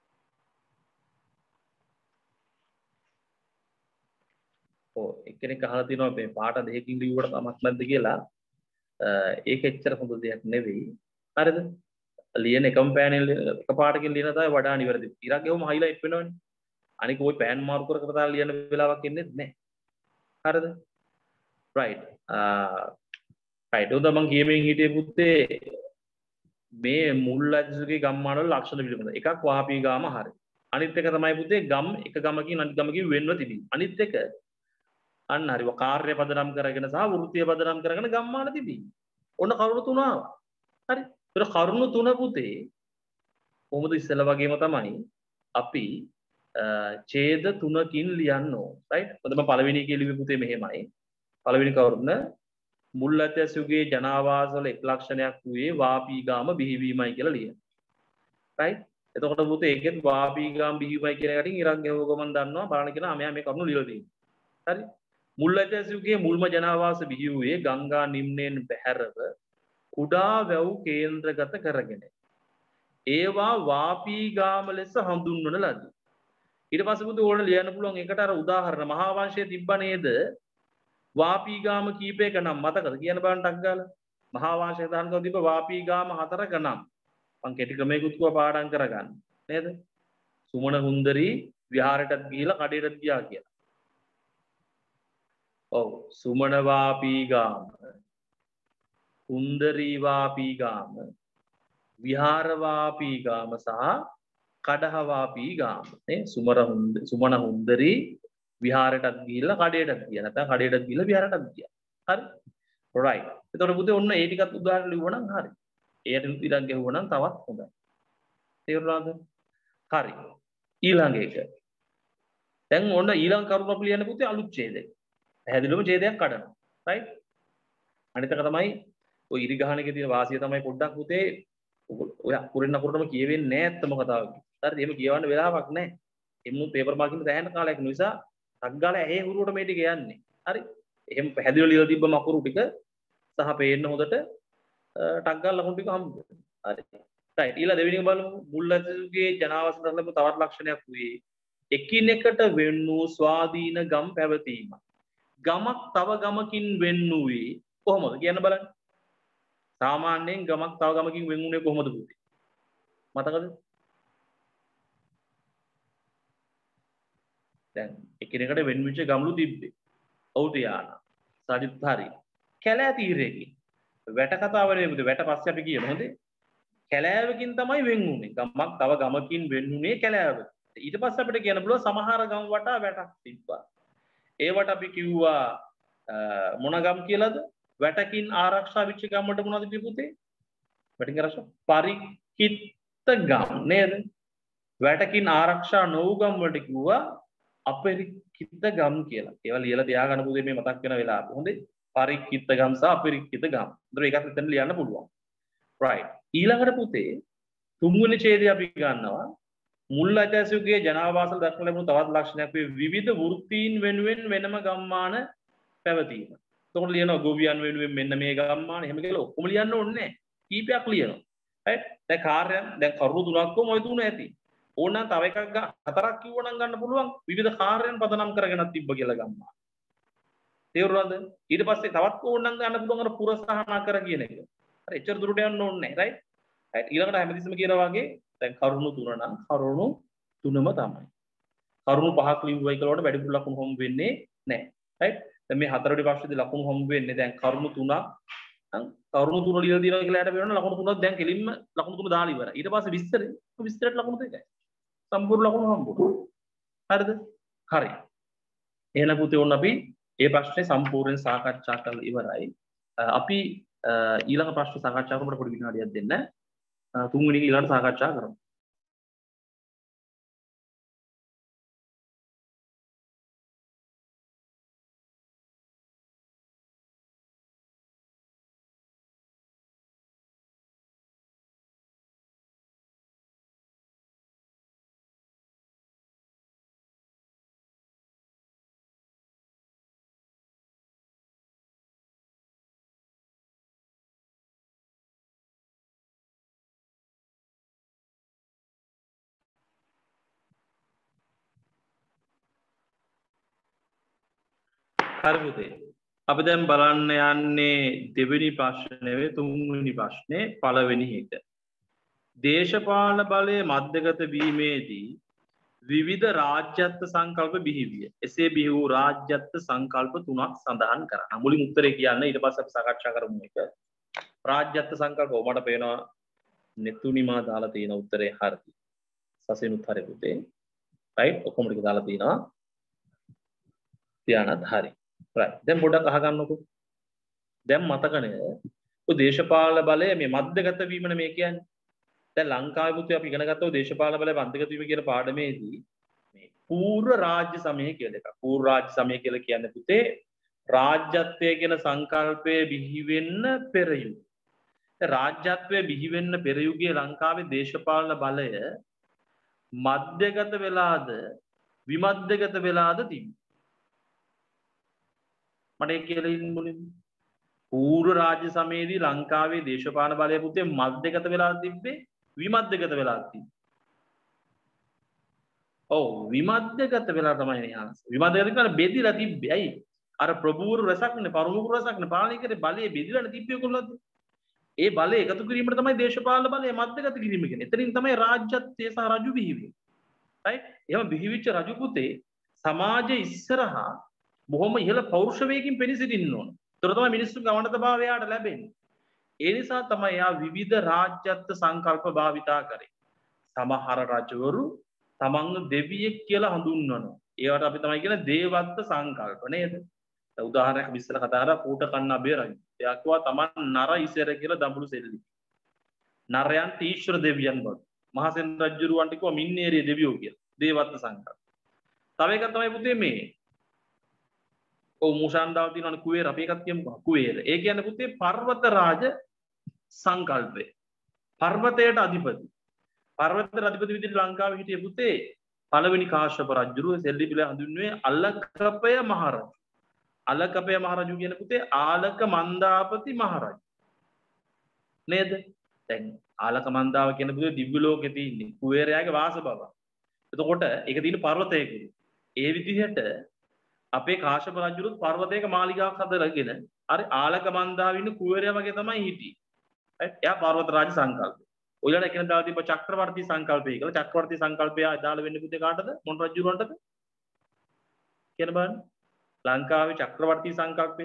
Speaker 1: ඔව් එක්කෙනෙක් අහලා තියෙනවා මේ පාට දෙකකින් ලියුවට කමක් නැද්ද කියලා. ඒක එච්චර හොඳ දෙයක් නෙවෙයි. හරිද? ලියන එකම පෑනෙන් එක පාටකින් ලියන තමයි වඩා නිවැරදි. ඉරක් ගෙවම හයිලයිට් වෙනවනේ. අනික ওই පෑන් මාරු කර කර තාල ලියන වෙලාවක් එන්නේ නැහැ. හරිද? right. right. උදා මං කියමින් හිටියේ පුතේ මේ මුල් අධිසුගේ ගම්මාන වල ලක්ෂණ පිළිබඳ. එකක් වාපී ගාම හරි. අනිත් එක තමයි පුතේ ගම් එක ගමකින් අනිත් ගමකින් වෙන්ව තිබීම. අනිත් එක අන්න හරි කාර්ය පදනම් කරගෙන සහ වෘත්තීය පදනම් කරගෙන ගම්මාන තිබීම. ඔන්න කරුණු තුන ආවා. හරි. ඒතර කරුණු තුන පුතේ කොහොමද ඉස්සෙල්ලා වගේම තමයි අපි ඡේද තුනකින් ලියන්න ඕන. right? මොකද මම පළවෙනි එකේ ලිව්වේ පුතේ මෙහෙමයි. පළවෙනි කරුණ මුල් අධ්‍යසුගේ ජනාවාසවල එක් ලක්ෂණයක් වූයේ වාපීගාම බිහිවීමයි කියලා ලියන. right? එතකොට පුතේ ඒකෙත් වාපීගාම බිහිවීමයි කියන එකකින් ඉරක් ගෙවුව ගමන් දන්නවා බලන්න කියලා මෙයා මේ කරුණු ලියලා තියෙනවා. හරි? මුල් අධ්‍යසුගේ මුල්ම ජනාවාස බිහි වූයේ ගංගා නිම්නයෙන් බැහැරව කුඩා වැව් කේන්ද්‍රගත කරගෙන. ඒවා වාපීගාම ලෙස හඳුන්වන ලදී. ඊට පස්සේ පුතේ ඕන ලියන්න පුළුවන් එකට අර උදාහරණ මහා වංශයේ තිබ්බ නේද? වාපීගාම කීපයක නම් මතකද? කියන බලන්න ටක් ගාලා. මහා වංශයේ දානකව තිබ්බ වාපීගාම හතරක නම්. මං කෙටි ක්‍රමයකට කිව්වා පාඩම් කරගන්න නේද? සුමන හුන්දරි විහාරයටත් ගිහිලා කඩේටත් ගියා කියලා. ඔව් සුමන වාපීගාම හුන්දරි වාපීගාම විහාර වාපීගාම සහ කඩහ වාපීගාම නේ සුමර හුන්ද සුමන හුන්දරි විහාරයටත් ගිහිල්ලා කඩේටත් ගියා නැත්නම් කඩේටත් ගිහිල්ලා විහාරයටත් ගියා. හරි. right. එතකොට පුතේ ඔන්න ඒ ටිකත් උදාහරණ ලිව්වනම් හරි. ඒකට ඉතින් ගෙවුවනම් තවත් හොඳයි. තේරුණාද? හරි. ඊළඟ එක. දැන් ඔන්න ඊළඟ කරුණ අපි ලියන්න පුතේ අලුත් ඡේදයක්. පැහැදිලිවම ඡේදයක් කඩනවා. right. අනිත් එක තමයි ඔය ඉරි ගහන එකේ තියෙන වාසිය තමයි පොඩ්ඩක් පුතේ ඔය අකුරෙන් අකුරටම කියවෙන්නේ නැහැ අත්තම කතාව. හරිද? එහෙම කියවන්න වෙලාවක් නැහැ. එමුණු පේපර් මාකින් දැහැන කාලයක් නිසා ටක් ගාලා ඇහි හුරුවට මේ ටික යන්නේ. හරි. එහෙම පැහැදිලිව ලියලා තිබ්බම අකුරු ටික සහ පේන්න හොඳට ටක් ගාලා ලකුණු ටික හම්බ වෙනවා. හරි. right. ඊළඟ දෙවෙනි එක බලමු. මුල් ඇතුගේ ජනාවසන ලැබු තවත් ලක්ෂණයක් වූයේ එකිනෙකට වෙන් වූ ස්වාධීන ගම් පැවතීම. ගමක් තව ගමකින් වෙන් වූයේ කොහොමද කියන්න බලන්න. සාමාන්‍යයෙන් ගමක් තව ගමකින් වෙන් වුණේ කොහොමද පුතේ? මතකද? දැන් එකිනෙකට වෙන් වෙච්ච ගම්ලු තිබ්බේ. ඔව් තියානා. සාදිත් හරි. කැලෑ තීරයකින්. වැට කතාවනේ පුතේ වැට පස්සේ අපි කියමු හොඳේ. කැලෑවකින් තමයි වෙන් වුනේ. ගමක් තව ගමකින් වෙන් වුනේ කැලෑව. ඊට පස්සේ අපිට කියන්න පුළුවන් සමහර ගම් වටා වැටක් තිබ්බා. ඒවට අපි කිව්වා මොන ගම් කියලාද? වැටකින් ආරක්ෂා වෙච්ච ගම් වලට මොනවද කිව්වේ පුතේ? වැටකින් ආරක්ෂා පරිකිත්ත ගම් නේද? වැටකින් ආරක්ෂා නොවු ගම් වලට කිව්වා අපරිකිත්ත ගම් කියලා. ඒවා ලියලා තියාගන්න පුතේ මේ මතක් වෙන වෙලාව. හොඳේ? පරිකිත්ත ගම් සහ අපරිකිත්ත ගම්. ඒතර ඒකත් මෙතන ලියන්න පුළුවන්. right. ඊළඟට පුතේ තුන්වෙනි ඡේදය අපි ගන්නවා. මුල් අධ්‍යාපකගේ ජනාවාසල දක්වන ලැබුණු තවත් ලක්ෂණයක් වේ විවිධ වෘත්තීන් වෙනුවෙන් වෙනම ගම්මාන පැවතීම. එතකොට ලියනවා ගොවියන් වෙනුවෙන් මෙන්න මේ ගම්මාන එහෙම කියලා ඔක්කොම ලියන්න ඕනේ නැහැ. කීපයක් ලියනවා. right. දැන් කාර්යයන් දැන් කරුණු තුනක් කොම ඔය තුන ඇති. ඕනනම් තව එකක් ගන්න හතරක් කිව්වනම් ගන්න පුළුවන් විවිධ කාර්යයන් පදනම් කරගෙනත් තිබ්බ කියලා ගම්මාන. තේරුණාද? ඊට පස්සේ තවත් ඕනනම් ගන්න පුළුවන් අර පුර සහ නකර කියන එක. හරි එච්චර දුරට යන්න ඕනේ නැහැ. right. right. ඊළඟට හැමතිස්සෙම කියනවා වගේ දැන් කරුණු තුන නම් කරුණු තුනම තමයි. කරුණු පහක් ලිව්වයි කියලාට වැඩිපුර ලකුණු හම්බ වෙන්නේ නැහැ. right. දැන් මේ හතරවෙනි ප්‍රශ්නේදී ලකුණු හම්බ වෙන්නේ දැන් කරුණු තුනක් නම් කරුණු තුන ලියලා දිනවා කියලා යට වෙනවා ලකුණු තුනක් දැන් කෙලින්ම ලකුණු තුන දාලා ඉවරයි. ඊට පස්සේ විස්තරේ විස්තරයට ලකුණු දෙකයි. සම්පූර්ණ ලකුණු හම්බුනවා. හරිද? හරි. එහෙනම් පුතේ ඕන අපි මේ ප්‍රශ්නේ සම්පූර්ණයෙන් සාකච්ඡා කරලා ඉවරයි. අපි ඊළඟ ප්‍රශ්න සාකච්ඡා කරනකොට පොඩි විනාඩියක් දෙන්න. තුන්වෙනි එක ඊළඟට සාකච්ඡා කරමු. හරි පුතේ. අපි දැන් බලන්න යන්නේ දෙවෙනි ප්‍රශ්නේ නෙවෙයි තුන්වෙනි ප්‍රශ්නේ පළවෙනි එක. දේශපාලන බලයේ මධ්‍යගත වීමේදී විවිධ රාජ්‍යත්ව සංකල්ප බිහි විය. එසේ බිහි වූ රාජ්‍යත්ව සංකල්ප තුනක් සඳහන් කරන්න. මුලින් උත්තරේ කියන්න ඊට පස්සේ අපි සාකච්ඡා කරමු එක. රාජ්‍යත්ව සංකල්ප ඔබට පේනවා නෙතුනිමා දාලා තියෙන උත්තරේ හරියි. සසෙනුත් හරි පුතේ. right ඔක්කොම ටික දාලා තියෙනවා. තියානත් හරි. right දැන් පොඩ්ඩක් අහගන්නකො. දැන් මතකනේ ඔය දේශපාලන බලය මේ මධ්‍යගත වීමනේ මේ කියන්නේ. දැන් ලංකාවේ පුතේ අපි ඉගෙන ගත්තා දේශපාලන බලය මධ්‍යගත වීම කියන පාඩමේදී මේ පූර්ව රාජ්‍ය සමය කියලා එකක්. පූර්ව රාජ්‍ය සමය කියලා කියන්නේ පුතේ රාජ්‍යත්වය කියන සංකල්පය බිහි වෙන්න පෙර යුග. දැන් රාජ්‍යත්වය බිහි වෙන්න පෙර යුගයේ ලංකාවේ දේශපාලන බලය මධ්‍යගත වෙලාද විමධ්‍යගත වෙලාද තිබුණා. මට ඒක කියලා ඉන්න මුලින්ම පූර්ව රාජ්‍ය සමයේදී ලංකාවේ දේශපාලන බලය පුතේ මධ්‍යගත වෙලා තිබ්බේ විමධ්‍යගත වෙලා තිබ්බේ. ඔව් විමධ්‍යගත වෙලා තමයි නේ ආන්සර්. විමධ්‍යගත කියන්නේ බෙදිලා තිබ්බේ. ඇයි? අර ප්‍රභූවරු රසක්නේ පරමුණු රසක්නේ පාලනය කරේ බලයේ බෙදිලානේ තිබ්බේ කොල්ලද? ඒ බලය එකතු කිරීමට තමයි දේශපාලන බලය මැදගත කිරීම කියන්නේ. එතනින් තමයි රාජ්‍යත්වය සහ රජු බිහි වෙන්නේ. right? එහෙම බිහිවිච්ච රජු පුතේ සමාජයේ ඉස්සරහා බොහොම ඉහළ පෞරුෂ වේගකින් පෙනී සිටින්න ඕන. ඒතර තමයි මිනිස්සුන්ගේ අවනතභාවය යාට ලැබෙන්නේ. ඒ නිසා තමයි යා විවිධ රාජ්‍යත්ව සංකල්ප භාවිතා කරේ. සමහර රජවරු තමන්ව දෙවියෙක් කියලා හඳුන්වනවා. ඒවට අපි තමයි කියන දේවත්ව සංකල්ප නේද? උදාහරණයක් විස්තර කතා කරා කූට කන්න අබේ රජු. එයා කිව්වා තමන් නර ඉසර කියලා දඹුලු සෙල්ලි. නරයන් ඊශ්වර දෙවියන් බව. මහසෙන් රජුරවන්ට කිව්වා මින්නේරිය දෙවියෝ කියලා. දේවත්ව සංකල්ප. තව එකක් තමයි පුතේ මේ. ඔව් මුෂාන්දාව තියෙනවනේ කුවේර අපි එකක් කියමුකෝ. කුවේර. ඒ කියන්නේ පුතේ පර්වත රාජ සංකල්පය. පර්වතයට අධිපති. පර්වතයට අධිපති විදිහට ලංකාවේ හිටිය පුතේ පළවෙනි කාශ්‍යප රජුරුව සෙල්ලි පිළ හඳුන්වන්නේ අලකපය මහරජු. අලකපය මහරජු කියන පුතේ ආලක මන්දාපති මහරජු. නේද? දැන් ආලක මන්දාව කියන පුතේ දිව්‍ය ලෝකේ තියෙන්නේ කුවේරයාගේ වාස බව. එතකොට ඒක තියෙන පර්වතයක. ඒ විදිහට අපේ කාශ්‍යප රජුරුත් පර්වතයක මාලිගාවක් හදලාගෙන අර ආලක මන්දාව ඉන්න කුවේරයා වගේ තමයි හිටියේ. right? එයා පර්වත රාජ සංකල්පය. ඔයලාට එකන දාලා තිබ්බ චක්‍රවර්ති සංකල්පය කියලා. චක්‍රවර්ති සංකල්පය අදාළ වෙන්නේ පුතේ කාටද? මොන රජුරවන්ටද? කියන බලන්න. ලංකාවේ චක්‍රවර්ති සංකල්පය.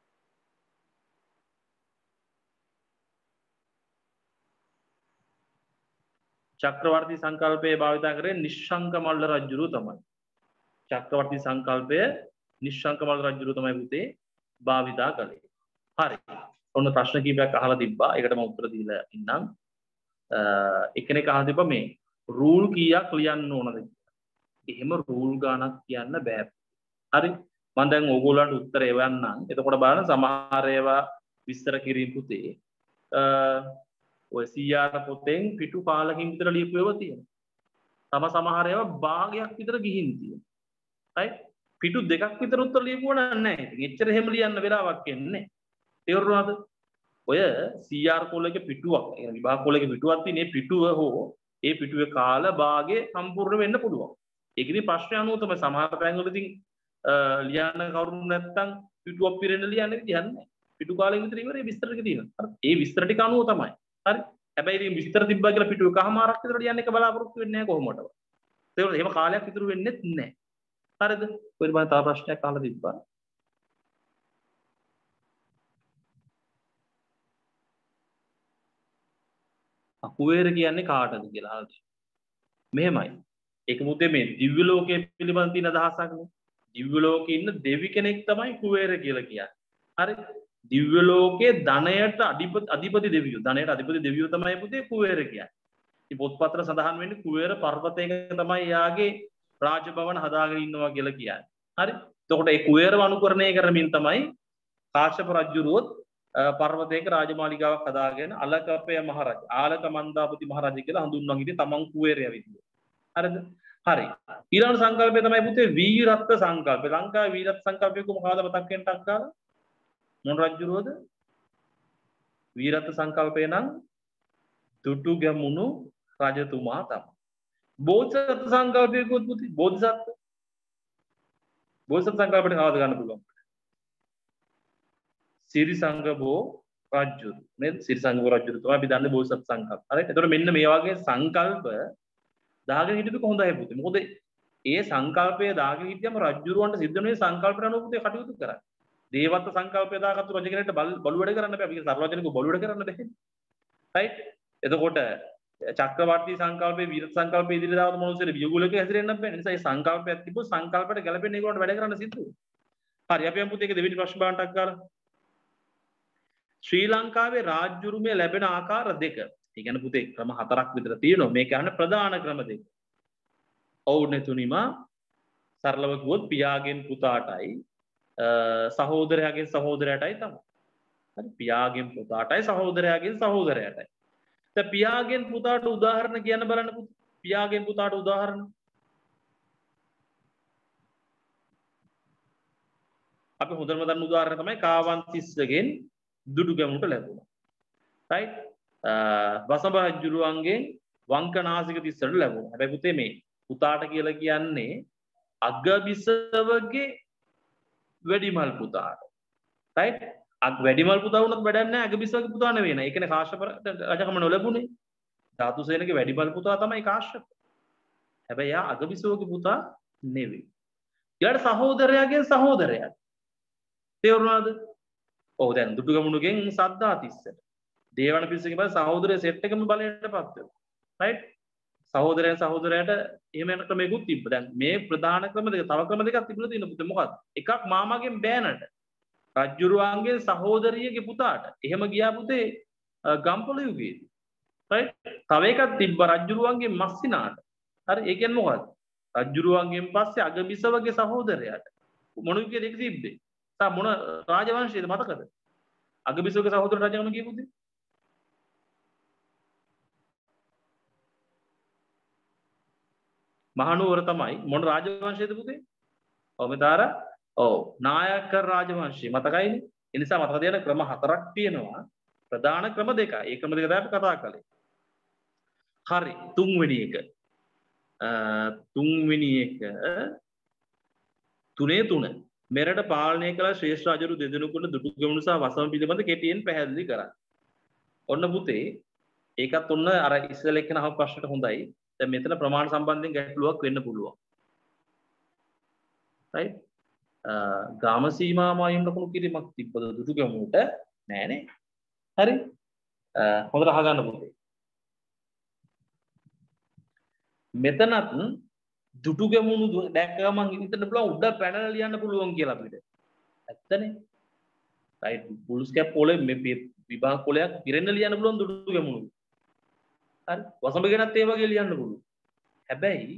Speaker 1: චක්‍රවර්ති සංකල්පය භාවිත කරේ නිශ්ශංක මල්ල රජුරුව තමයි. චක්‍රවර්ති සංකල්පය නිශ්ශංක මල්ල රජුරුව තමයි පුතේ භාවිත කළේ. හරි. ඔන්න ප්‍රශ්න කීපයක් අහලා තිබ්බා. ඒකට මම උත්තර දීලා ඉන්නම්. එක්කෙනෙක් අහලා තිබ්බා මේ රූල් කීයක් ලියන්න ඕනද? එහෙම රූල් ගානක් කියන්න බෑ. හරි. මම දැන් ඕගොල්ලන්ට උත්තර එවන්නම්. එතකොට බලන්න සමහර ඒවා විස්තර කිරීම පුතේ ඔය සී ආර් පොතෙන් පිටු පහලකින් විතර ලියපු ඒවා තියෙනවා. තම සමහර ඒවා භාගයක් විතර ගිහින් තියෙනවා. right? පිටු දෙකක් විතර උත්තර ලියපුවා නැහැ. ඉතින් එච්චර එහෙම ලියන්න වෙලාවක් එන්නේ. තේරුණාද? ඔය සී ආර් කොලගේ පිටුවක්, ඒ විභාග කොලගේ පිටුවක් තියෙන මේ පිටුව හෝ ඒ පිටුවේ කාල භාගය සම්පූර්ණ වෙන්න පුළුවන්. ඒක ඉතින් ප්‍රශ්න අනුව තමයි සමහර තැන්වල ඉතින් ලියන්න කවුරු නැත්තම් පිටුවක් පිරෙන්න ලියන්නේ කියන්නේ. පිටු කාලෙ විතර ඉවරේ විස්තර ටික තියෙනවා. හරි. ඒ විස්තර ටික අනුව තමයි. හරි. හැබැයි ඉතින් විස්තර තිබ්බා කියලා පිටුව එකමාරක් විතර ලියන්න එක බලාපොරොත්තු වෙන්නේ නැහැ කොහොමදවත්. ඒක එහෙම කාලයක් ඉතුරු වෙන්නේ නැහැ. හරිද? ඔය මම තව ප්‍රශ්නයක් අහලා තිබ්බා. කුවේර කියන්නේ කාටද කියලා අහලා තියෙනවා. මෙහෙමයි. ඒක මුද්දේ මේ දිව්‍ය ලෝකයේ පිළිබඳ තියෙන අදහසක් නේ. දිව්‍ය ලෝකේ ඉන්න දෙවි කෙනෙක් තමයි කුවේර කියලා කියන්නේ. හරි. දිව්‍ය ලෝකයේ ධනයට අධිපති අධිපති දෙවියෝ. ධනයට අධිපති දෙවියෝ තමයි පුතේ කුවේර කියන්නේ. ඉතින් පොත්පත්වල සඳහන් වෙන්නේ කුවේර පර්වතයක තමයි යාගේ රාජභවන හදාගෙන ඉන්නවා කියලා කියන්නේ. හරි. එතකොට ඒ කුවේරව අනුකරණය කරමින් තමයි කාශ්‍යප රජුරුවොත් පර්වතයක රාජමාලිගාවක් හදාගෙන අලකපය මහරජ ආලක මන්දාපති මහරජ කියලා හඳුන්වන ඉතින් තමන් කුවේරයා විදියට. හරිද? හරි. ඊළඟ සංකල්පය තමයි පුතේ වීරත්ව සංකල්පය. ලංකාවේ වීරත්ව සංකල්පය කොහොමද මතක් වෙන්න ටක් කාලා? මොන රජුරුවද? වීරත්ව සංකල්පය නම් දුටුගැමුණු රජතුමා තමයි. බෝධිසත්ව සංකල්පය කොහොමද පුතේ? බෝධිසත්ව. බෝධිසත්ව සංකල්පයට කවද ගන්න පුළුවන්? සිරිසංගබෝ රජුරු නේද? සිරිසංගබෝ රජුරු තමයි අපි දන්නේ බෝසත් සංකල්ප. හරි. එතකොට මෙන්න මේ වගේ සංකල්ප දාගෙන හිටපු කොහොඳයි පුතේ. මොකද ඒ සංකල්පය දාගෙන හිටියම රජුරුවන්ට සිද්ධ වෙන සංකල්පන අනුව පුතේ කටයුතු කරන්නේ. දේවත්ව සංකල්පය දාගත්තු රජ කෙනෙක්ට බලු වැඩ කරන්න බෑ. අපි සර්වජනිකව බලු වැඩ කරන්න බෑ. right? එතකොට චක්‍රවර්ති සංකල්පයේ වීර සංකල්පයේ ඉදිරියට දාවත මොනසෙට වියගුලක හැසිරෙන්න බෑ. ඒ නිසා මේ සංකල්පයක් තිබ්බොත් සංකල්පයට ගැලපෙන ඒකට වැඩ කරන්න සිද්ධ වෙනවා. හරි. අපි යමු පුතේ ඒක දෙවෙනි ප්‍රශ්න බලන්නක් ගාලා. ශ්‍රී ලංකාවේ රාජ්‍යරුමය ලැබෙන ආකාර දෙක. ඒ කියන්නේ පුතේ ක්‍රම හතරක් විතර තියෙනවා. මේ කියන්නේ ප්‍රධාන ක්‍රම දෙක. ඔව් නෙතුණිමා සරලව කිව්වොත් පියාගෙන් පුතාටයි සහෝදරයාගෙන් සහෝදරයාටයි තමයි. හරි පියාගෙන් පුතාටයි සහෝදරයාගෙන් සහෝදරයාටයි. දැන් පියාගෙන් පුතාට උදාහරණ කියන්න බලන්න පුතේ. පියාගෙන් පුතාට උදාහරණ. අපි හොඳම දන්න උදාහරණ තමයි කාවන්තිස්සගෙන් දුටුගැමුණුට ලැබුණා. right? වසඹ රජුරුවන්ගෙන් වංකනාසික තිස්සට ලැබුණා. හැබැයි පුතේ මේ පුතාට කියලා කියන්නේ අගබිසවගේ වැඩිමල් පුතාට. right? අග වැඩිමල් පුතා වුණත් වැඩක් නැහැ අගබිසවගේ පුතා නෙවෙයි නේ. ඒ කියන්නේ කාශ්‍යප රජකම නොලැබුණේ. ධාතුසේනගේ වැඩිමල් පුතා තමයි කාශ්‍යප. හැබැයි යා අගබිසවගේ පුතා නෙවෙයි. ඊළඟ සහෝදරයාගේ සහෝදරයා. තේරුණාද? ඔව් දැන් දුටුගැමුණුගෙන් සද්ධාතිස්සට. දේවණපිස්සගේ බල සහෝදරය සෙට් එකම බලයටපත් වෙනවා. රයිට්? සහෝදරයන් සහෝදරයාට එහෙම යන ක්‍රමයකුත් තිබ්බ. දැන් මේ ප්‍රධාන ක්‍රම දෙක තව ක්‍රම දෙකක් තිබුණා තියෙනවා පුතේ. මොකක්ද? එකක් මාමාගෙන් බෑනට. රජ්ජුරුවන්ගේ සහෝදරියගේ පුතාට. එහෙම ගියා පුතේ ගම්පොළ යුගයේදී. රයිට්? තව එකක් තිබ්බ රජ්ජුරුවන්ගේ මස්සිනාට. හරි? ඒ කියන්නේ මොකක්ද? රජ්ජුරුවන්ගෙන් පස්සේ අගබිසවගේ සහෝදරයාට. මොන විදියට ඒක තිබ්බේ? තා මොන රාජවංශයේද මතකද? අගබිසවගේ සහෝදර රජකම කියපුද? මහනුවර තමයි. මොන රාජවංශයේද පුතේ? ඔව් මෙතන ඔව් නායකර රාජවංශය මතකයිනේ. ඒ නිසා මතක තියාගන්න ක්‍රම හතරක් තියෙනවා. ප්‍රධාන ක්‍රම දෙකයි. ඒ ක්‍රම දෙක තමයි අපි කතා කළේ. හරි තුන්වෙනි එක. තුන්වෙනි එක තුනේ තුන මෙරට පාලනය කළ ශ්‍රේෂ්ඨ රජවරු දෙදෙනෙකුට දුටුගැමුණු සහ වසම පිළිබඳ කෙටියෙන් පැහැදිලි කරන්න. ඔන්න පුතේ ඒකත් ඔන්න අර ඉස්සෙල්ලා එක්කන අහපු ප්‍රශ්නට හොඳයි. දැන් මෙතන ප්‍රමාණ සම්බන්ධයෙන් ගැටලුවක් වෙන්න පුළුවන්. right? ගාම සීමා මායිම් ලකුණු කිරීමක් තිබ්බද දුටුගැමුණුට? නෑනේ. හරි? හොඳට අහගන්න පුතේ. මෙතනත් දුටුගැමුණු දැක්කම හිතන්න පුළුවන් උඩ පැනලා ලියන්න පුළුවන් කියලා අපිට. ඇත්තනේ. රයිට් පුල්ස් කැප් පොලේ මේ විභාග පොලයක් ඉරෙන්න ලියන්න පුළුවන් දුටුගැමුණු. හරි. වසඹ ගැනත් ඒ වගේ ලියන්න පුළුවන්. හැබැයි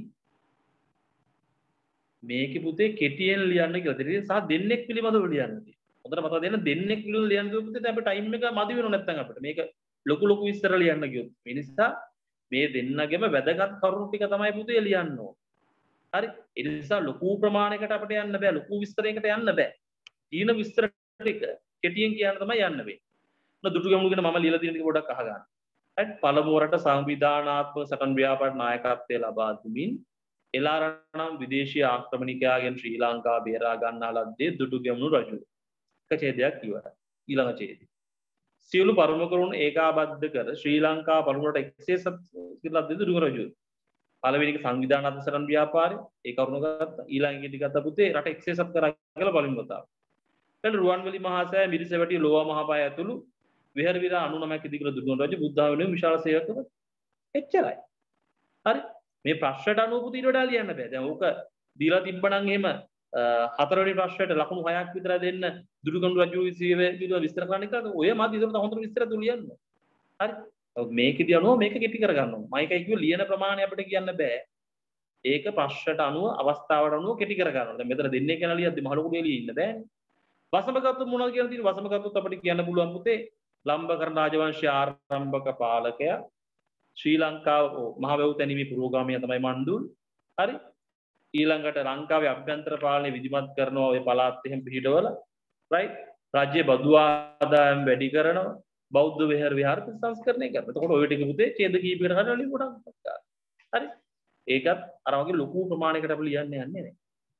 Speaker 1: මේකේ පුතේ කෙටියෙන් ලියන්න කියලා දෙන්නේ සහ දෙන්නෙක් පිළිබඳව ලියන්න තියෙනවා. හොඳට මතක තියාගන්න දෙන්නෙක් පිළිබඳව ලියන්න කිව්වොත් පුතේ දැන් අපේ ටයිම් එක මදි වෙනව නැත්නම් අපිට. මේක ලොකු ලොකු විස්තර ලියන්න කිව්වොත්. ඒ නිසා මේ දෙන්නගෙම වැදගත් කරුණු ටික තමයි පුතේ ලියන්න ඕන. හරි? ඒ නිසා ලොකු ප්‍රමාණයකට අපිට යන්න බෑ. ලොකු විස්තරයකට යන්න බෑ. ඊන විස්තර ටික කෙටියෙන් කියන්න තමයි යන්න වෙන්නේ. මොන දුටුගැමුණු ගැන මම ලියලා තියෙන ටික පොඩ්ඩක් අහගන්න. හරි? පළමුව රට සංවිධානාත්මක සටන් ව්‍යාපාර නායකත්වය ලබා දුමින් එලාරනම් විදේශීය ආක්‍රමණිකයාගෙන් ශ්‍රී ලංකාව බේරා ගන්නා ලද්දේ දුටුගැමුණු රජු. එක ඡේදයක් ඉවරයි. ඊළඟ ඡේදය. සියලු පරම කරුණු ඒකාබද්ධ කර ශ්‍රී ලංකාව පළමුවට එක්සේසත් කියලා ලද්දේ දුටුගැමුණු රජු. පළවෙනි එක සංවිධානාත්මක සටන් ව්‍යාපාරය ඒ කරුණ ගත්තා. ඊළඟ එක ගත්ත පුතේ රට එක්සේසත් කරා කියලා පළවෙනි වතාව. ඊට රුවන්වැලි මහා සෑය මිරිසවැටි ලෝවා මහපාය ඇතුළු විහාර විහාර අනූනමයක් ඉදිකර දුටුගැමුණු රජු බුද්ධ ආගමේ විශාල සේවක කළා. එච්චරයි. හරි? මේ ප්‍රශ්නට අනුව පුතේ ඊට වඩා ලියන්න බෑ. දැන් ඕක දීලා තිබ්බනම් එහෙම හතරවෙනි ප්‍රශ්නයට ලකුණු හයක් විතර දෙන්න දුටුගැමුණු රජු විසිව විස්තර කරන්න එක ඔය මාත් ඉතින් හොඳට විස්තර දුන්න ලියන්න. හරි? මේකෙදී අනුව මේක කෙටි කරගන්න ඕන. මම එකයි කිව්ව ලියන ප්‍රමාණය අපිට කියන්න බෑ. ඒක ප්‍රශ්නට අනුව අවස්ථාවට අනුව කෙටි කරගන්න ඕන. දැන් මෙතන දෙන්නේ කියන ලියද්දි මහ ලොකු දෙයක් ලියන්න බෑනේ. වසමගත මොනවද කියලා තියෙන්නේ? වසමගතත් අපිට කියන්න පුළුවන් පුතේ ලම්බකරන රාජවංශයේ ආරම්භක පාලකයා ශ්‍රී ලංකාව මහවැව් තැනීමේ පුරෝගාමියා තමයි මණ්ඩුල්. හරි? ඊළඟට ලංකාවේ අභ්‍යන්තර පාලනය විධිමත් කරනවා ඔය පළාත් එහෙම පිහිටවල. රයිට්? රාජ්‍ය බදු ආදායම් වැඩි කරනවා. බෞද්ධ විහාර විහාර සංස්කරණය කරනවා. එතකොට ඔය ටික පුතේ ඡේද කීපයකට හරි වලින් ගොඩක් හරි? ඒකත් අර වගේ ලොකු ප්‍රමාණයකට අපි ලියන්න යන්නේ නැහැ.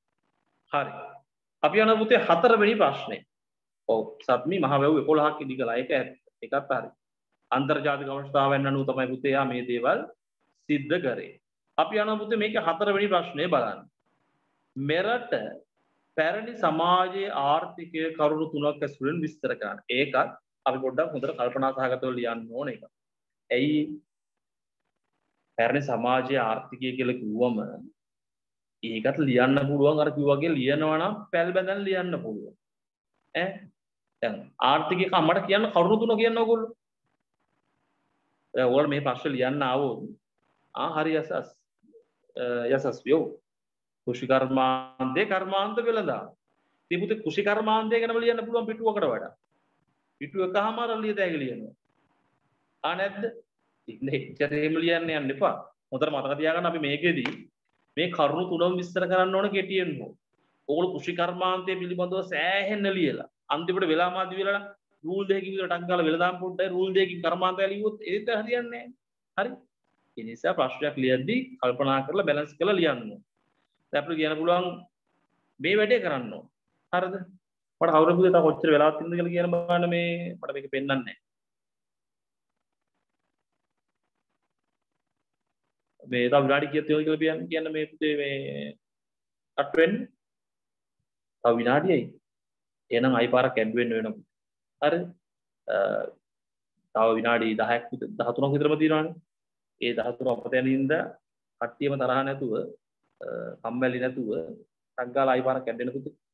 Speaker 1: හරි. අපි යන පුතේ හතරවෙනි ප්‍රශ්නේ. ඔව් සත්මි මහවැව් එකොළහක් ඉදිකලා ඒක ඒකත් හරි. අන්තර්ජාතික අවස්ථාවෙන් අනුව තමයි පුතේ යා මේ දේවල් සිද්ධ කරේ. අපි යන පුතේ මේකේ හතරවෙනි ප්‍රශ්නේ බලන්න. මෙරට පැරණි සමාජයේ ආර්ථිකය කරුණු තුනක් ඇසුරෙන් විස්තර කරන්න. ඒකත් අපි පොඩ්ඩක් හොඳට කල්පනා සහගතව ලියන්න ඕන එක. ඇයි පැරණි සමාජයේ ආර්ථිකය කියලා කිව්වම ඒකත් ලියන්න පුළුවන් අර කිව්වාගේ ලියනවා නම් පැල් බැඳන් ලියන්න පුළුවන්. ඈ දැන් ආර්ථිකය කමඩ කියන්න කරුණු තුන කියන්න ඕගොල්ලෝ. දැන් ඔයාලා මේ ප්‍රශ්න ලියන්න ආවොත් ආ හරි යසස් යසස්වියෝ කුෂි කර්මාන්තේ කර්මාන්ත වෙලඳා. ඉතින් පුතේ කුෂි කර්මාන්තය ගැනම ලියන්න පුළුවන් පිටුවකට වඩා. පිටුව එකමාර ලිය තෑගි ලියනවා. ආ නැද්ද? ඉතින් එච්චරේම ලියන්න යන්න එපා. හොඳට මතක තියාගන්න අපි මේකෙදී මේ කරුණු තුනම විස්තර කරන්න ඕන කෙටියෙන් හෝ. ඕගොල්ලෝ කුෂි කර්මාන්තය පිළිබඳව සෑහෙන්න ලියලා අන්තිමට වෙලා මාදි වෙලා රූල් දෙකකින් විතර ටක් ගාලා වෙලදාම් පොඩ්ඩයි රූල් දෙකකින් කර්මාන්තය ලියුවොත් ඒත් හරියන්නේ නැහැ. හරි? ඒ නිසා ප්‍රශ්නයක් ලියද්දී කල්පනා කරලා බැලන්ස් කරලා ලියන්න ඕන. දැන් අපිට කියන්න පුළුවන් මේ වැඩේ කරන්න ඕන. හරිද? මට කවුරුන් පුතේ තව කොච්චර වෙලාවක් තියෙනවද කියලා කියන බලන්න මේ මට මේක පෙන්වන්නේ නැහැ. මේ තව විනාඩි කීයක් තියෙනවද කියලා කියන්න කියන්න මේ පුතේ මේ කට් වෙන්නේ. තව විනාඩියයි. එහෙනම් අයි පාරක් ඇඩ් වෙන්න වෙනවා. හරිද? තව විනාඩි දහයක් විතර දහතුනක් විතරම තියෙනවානේ. ඒ දහතුන අපත යනින්ද කට්ටියම තරහ නැතුව කම්මැලි නැතුව ටක් ගාලා අයි පාරක් ඇඩ් වෙන්න පුතේ.